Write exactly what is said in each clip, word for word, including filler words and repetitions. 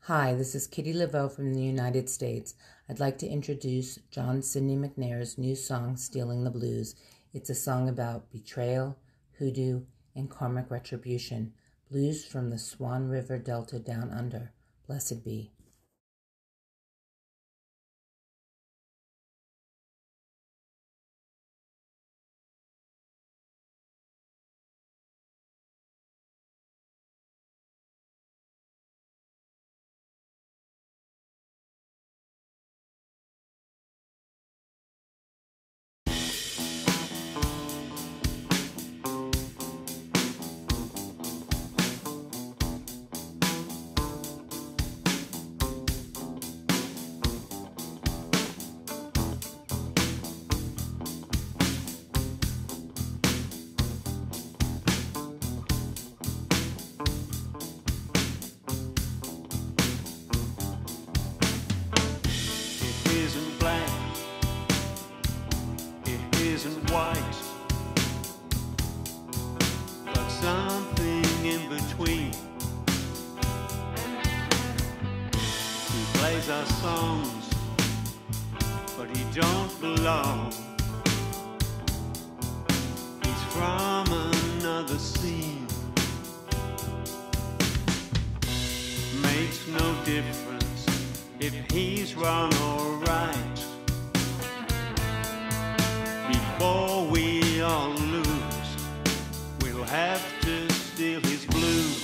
Hi, this is Kitty Laveau from the United States. I'd like to introduce John Sidney McNair's new song, Stealing the Blues. It's a song about betrayal, hoodoo, and karmic retribution. Blues from the Swan River Delta down under. Blessed be. Isn't white, but something in between. He plays our songs, but he don't belong. He's from another scene. Makes no difference if he's wrong or right. Before we all lose, we'll have to steal his blues.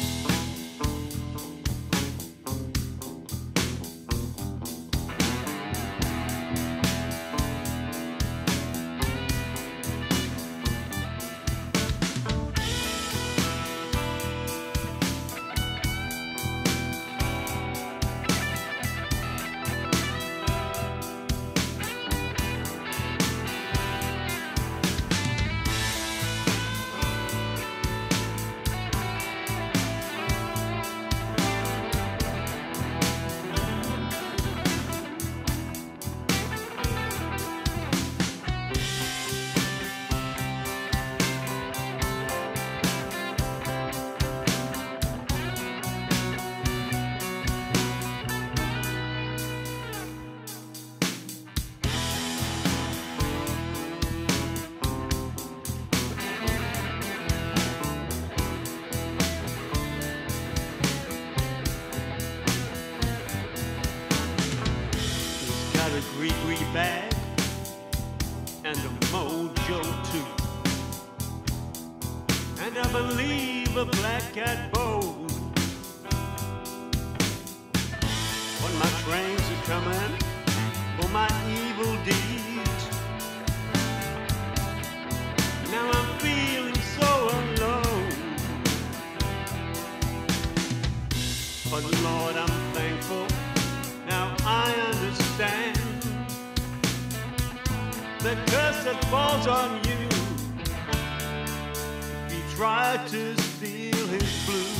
A gree-gree bag and a mojo too, and I believe a black cat bow. When my trains are coming for my evil deeds, now I'm feeling so alone. But Lord, I'm thankful, now I understand the curse that falls on you if you try to steal his blues.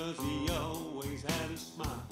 'cause he always had a smile.